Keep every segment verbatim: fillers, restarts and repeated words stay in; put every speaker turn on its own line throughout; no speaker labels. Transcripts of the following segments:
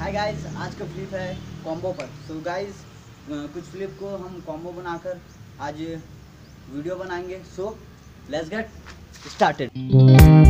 Hi guys, आज का flip है कॉम्बो पर। सो गाइस कुछ फ्लिप को हम कॉम्बो बनाकर आज वीडियो बनाएंगे। So let's get started.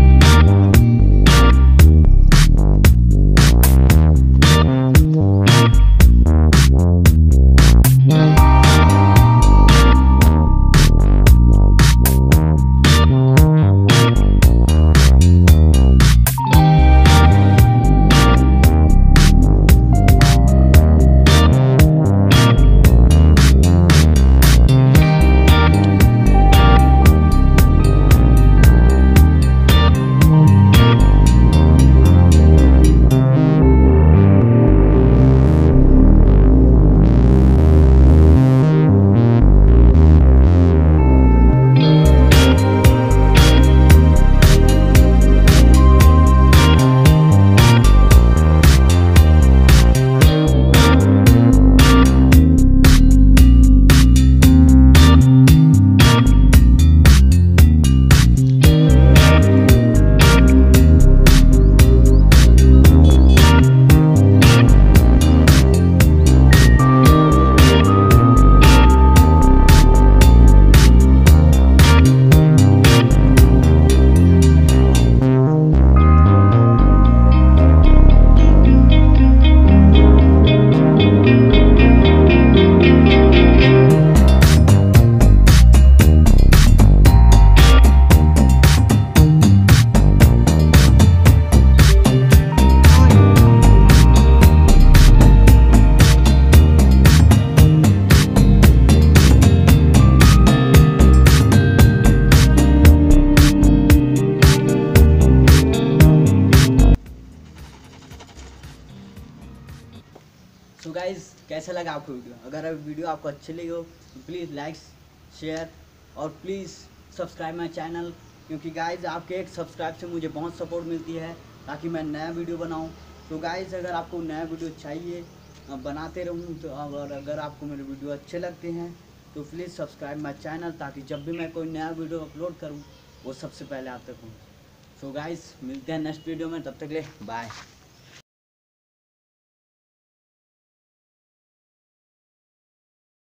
So guys, कैसा लगा आपको वीडियो? अगर वीडियो आपको अच्छी लगी हो तो प्लीज़ लाइक शेयर और प्लीज़ सब्सक्राइब माई चैनल, क्योंकि गाइज़ आपके एक सब्सक्राइब से मुझे बहुत सपोर्ट मिलती है ताकि मैं नया वीडियो बनाऊं। तो गाइज़, अगर आपको नया वीडियो चाहिए बनाते रहूं तो, और अगर आपको मेरे वीडियो अच्छे लगते हैं तो प्लीज़ सब्सक्राइब माई चैनल, ताकि जब भी मैं कोई नया वीडियो अपलोड करूँ वो सबसे पहले आप तक हो। सो गाइज़, मिलते हैं नेक्स्ट वीडियो में, तब तक ले बाय।